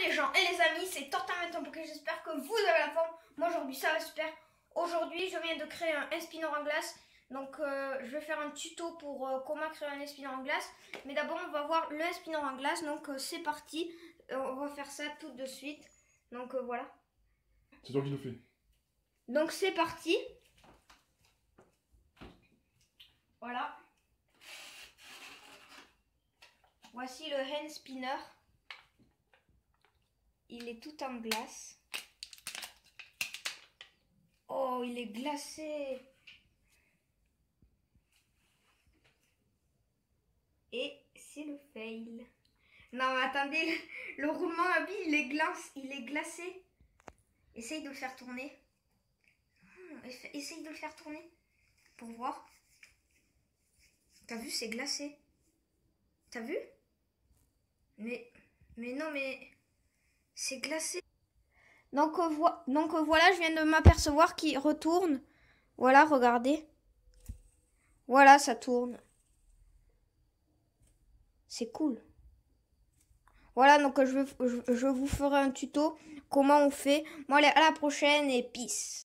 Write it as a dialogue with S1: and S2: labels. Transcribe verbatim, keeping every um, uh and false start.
S1: les gens et les amis, c'est Tortamen Poké, j'espère que vous avez la forme. Moi aujourd'hui ça va super. Aujourd'hui je viens de créer un espinor en glace. Donc euh, je vais faire un tuto pour euh, comment créer un espinor en glace. Mais d'abord on va voir le espinor en glace. Donc euh, c'est parti, euh, on va faire ça tout de suite. Donc euh, voilà.
S2: C'est toi qui le fais.
S1: Donc c'est parti. Voilà. Voici le hand spinner. Il est tout en glace. Oh, il est glacé. Et c'est le fail. Non, mais attendez, le, le roulement à billes, il est glace, il est glacé. Essaye de le faire tourner. Essaye de le faire tourner pour voir. T'as vu, c'est glacé. T'as vu? Mais, mais non, mais c'est glacé. Donc, euh, vo donc euh, voilà, je viens de m'apercevoir qu'il retourne. Voilà, regardez. Voilà, ça tourne. C'est cool. Voilà, donc euh, je, je, je vous ferai un tuto comment on fait. Bon, allez, à la prochaine et peace.